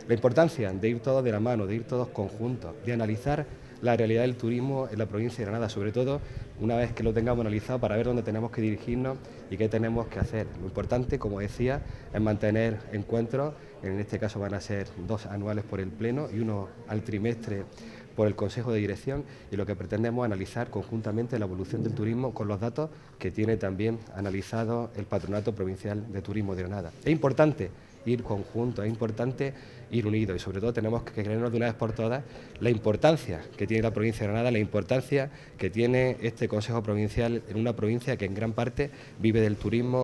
La importancia de ir todos de la mano, de ir todos conjuntos, de analizar la realidad del turismo en la provincia de Granada, sobre todo una vez que lo tengamos analizado para ver dónde tenemos que dirigirnos y qué tenemos que hacer. Lo importante, como decía, es mantener encuentros, en este caso van a ser 2 anuales por el Pleno y 1 al trimestre por el Consejo de Dirección, y lo que pretendemos es analizar conjuntamente la evolución del turismo con los datos que tiene también analizado el Patronato Provincial de Turismo de Granada. Es importante ir conjuntos, es importante ir unidos y sobre todo tenemos que creernos de una vez por todas la importancia que tiene la provincia de Granada, la importancia que tiene este Consejo Provincial en una provincia que en gran parte vive del turismo.